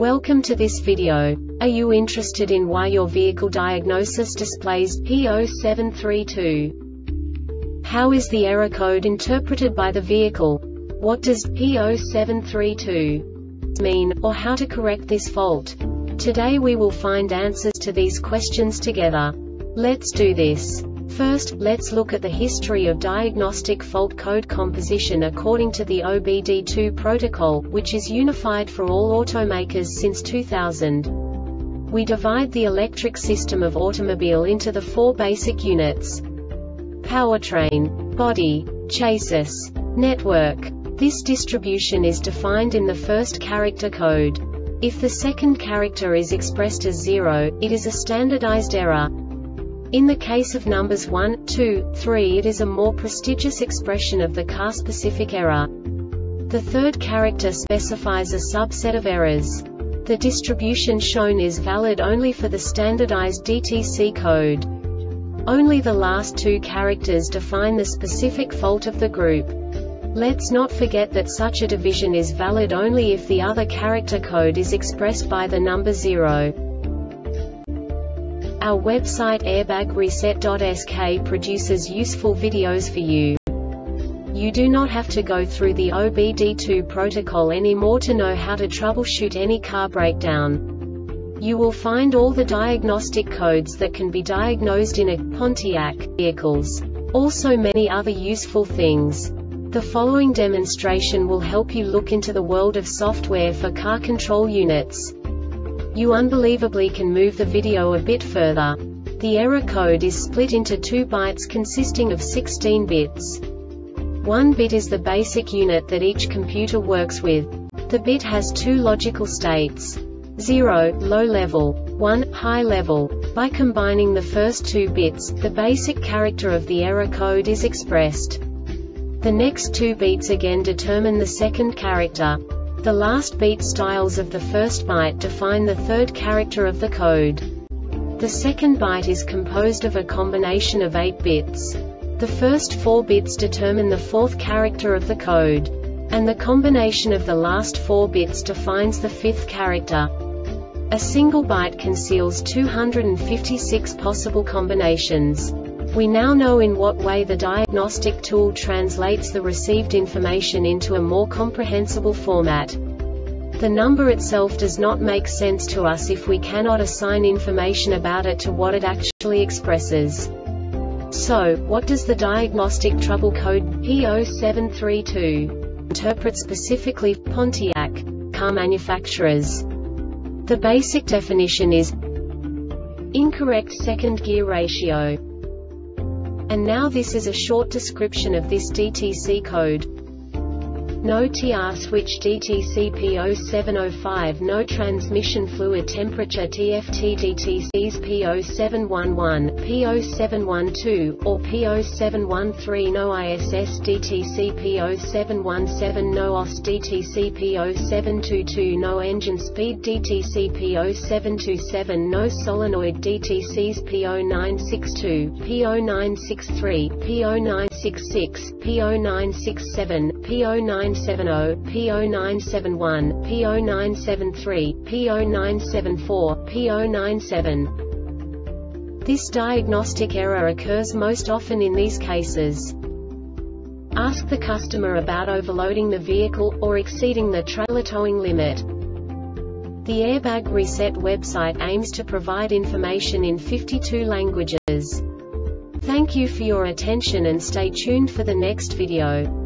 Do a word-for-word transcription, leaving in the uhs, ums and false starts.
Welcome to this video. Are you interested in why your vehicle diagnosis displays P zero seven three two? How is the error code interpreted by the vehicle? What does P zero seven three two mean, or how to correct this fault? Today we will find answers to these questions together. Let's do this. First, let's look at the history of diagnostic fault code composition according to the O B D two protocol, which is unified for all automakers since two thousand. We divide the electric system of automobile into the four basic units: powertrain, body, chassis, network. This distribution is defined in the first character code. If the second character is expressed as zero, it is a standardized error. In the case of numbers one, two, three, it is a more prestigious expression of the car-specific error. The third character specifies a subset of errors. The distribution shown is valid only for the standardized D T C code. Only the last two characters define the specific fault of the group. Let's not forget that such a division is valid only if the other character code is expressed by the number zero. Our website airbag reset dot S K produces useful videos for you. You do not have to go through the O B D two protocol anymore to know how to troubleshoot any car breakdown. You will find all the diagnostic codes that can be diagnosed in a Pontiac vehicles. Also many other useful things. The following demonstration will help you look into the world of software for car control units. You unbelievably can move the video a bit further. The error code is split into two bytes consisting of sixteen bits. One bit is the basic unit that each computer works with. The bit has two logical states: zero, low level, one, high level. By combining the first two bits, the basic character of the error code is expressed. The next two bits again determine the second character. The last beat styles of the first byte define the third character of the code. The second byte is composed of a combination of eight bits. The first four bits determine the fourth character of the code. And the combination of the last four bits defines the fifth character. A single byte conceals two hundred fifty-six possible combinations. We now know in what way the diagnostic tool translates the received information into a more comprehensible format. The number itself does not make sense to us if we cannot assign information about it to what it actually expresses. So, what does the diagnostic trouble code P zero seven three two interpret specifically for Pontiac car manufacturers? The basic definition is incorrect second gear ratio. And now this is a short description of this D T C code. No T R switch D T C P zero seven zero five. No transmission fluid temperature T F T D T Cs P zero seven one one, P zero seven one two, or P zero seven one three. No I S S D T C P zero seven one seven. No O S D T C P zero seven two two. No engine speed D T C P zero seven two seven. No solenoid D T Cs P zero nine six two, P zero nine six three, P zero nine six six, P zero nine six seven, P zero nine seven zero, P zero nine seven one, P zero nine seven three, P zero nine seven four, P zero nine seven. This diagnostic error occurs most often in these cases. Ask the customer about overloading the vehicle, or exceeding the trailer towing limit. The Airbag Reset website aims to provide information in fifty-two languages. Thank you for your attention and stay tuned for the next video.